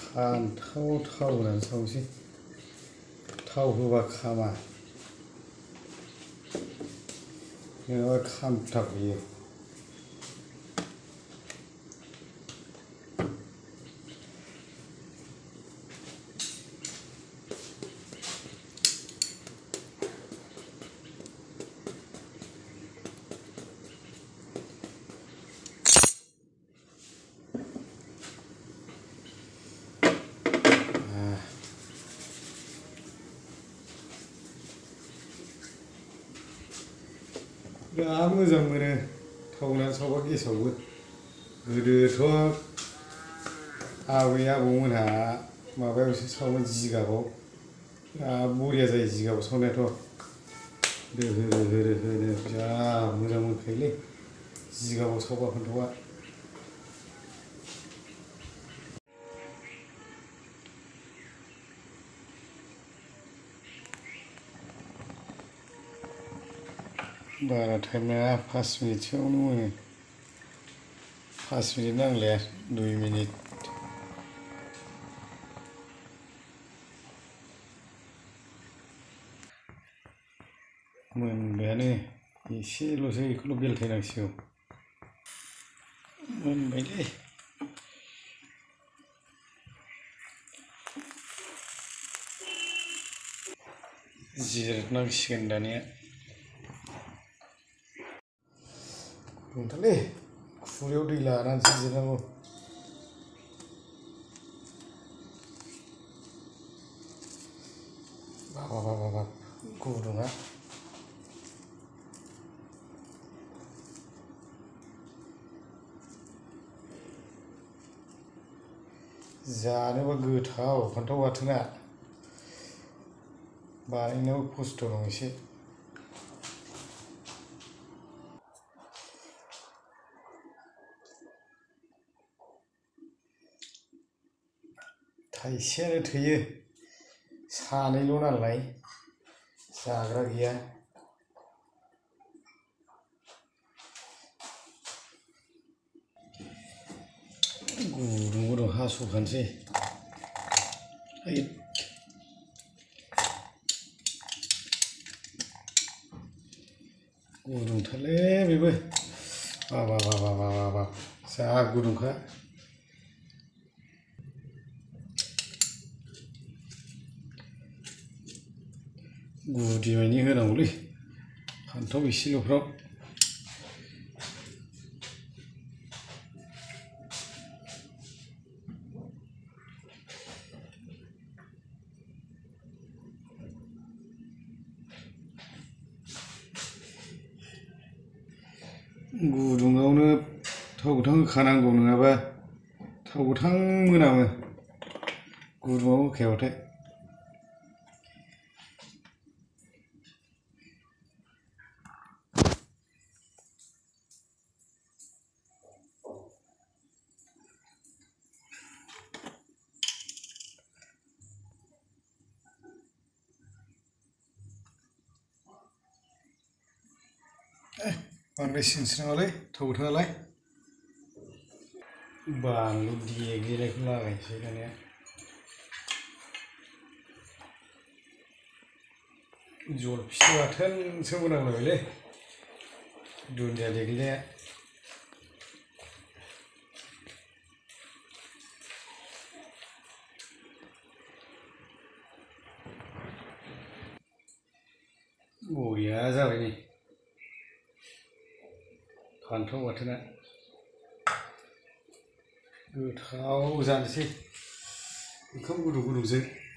फान्थाव थाव होनानै सावनोसै थाव होबा खामा नङाबा खामथाबहैयो जा मोजां मोनो थाव होनानै सावबा गेसावबो गोदोथ' आबै आबौमोनहा माबायावसो सावोमोन जिगाबाव बरिया जायो जिगाबाव सावनायाथ' दोहो दोहो दोहो जा मोजां मोनखायोलै जिगाबाव सावबा फान्थावआ बारा टाइम नाङा 5 मिनिटसोआवनो मोनो 5 मिनिट नांलाया 2 मिनिट मोनबायानो एसेल'सै बेखौल' बेलथायनांसिगौ मोनबायलै जिरनांसिगोन दानिया गुदुंथारलै खुरैयाव दै लानानैसो जिरनांगौ बाब गुदुङा जानोबा गोथाव फान्थाव बाथोना बानायनायाव खस्थ' दं एसे थाइसेयानो थोयो सानैल' नालाय जाग्रा गैया गुदुं गुदुं हास'खानोसै गुदुंथारलै बेबो बाब जा गुदुंखा गुदि मानि होनांगौलै फान्थाव एसेल'फ्राव गुदुङावनो थाव गोथां होखानांगौ नङाबा थाव गोथां मोनामो गुदुङाव होखायाबाथाय बांद्राय सिनस्रिनाङालै थाव गोथाङालाय बानलु देग्लिनायखौ लागायनोसै दानिया जलफि बाथोनसो मोनामलायबायलै दुन्दिया देग्लिनाया बरिया जाबाय नै फान्थाव बाथोना गोथाव जानोसै ओंखाम गुदुं गुदुंजों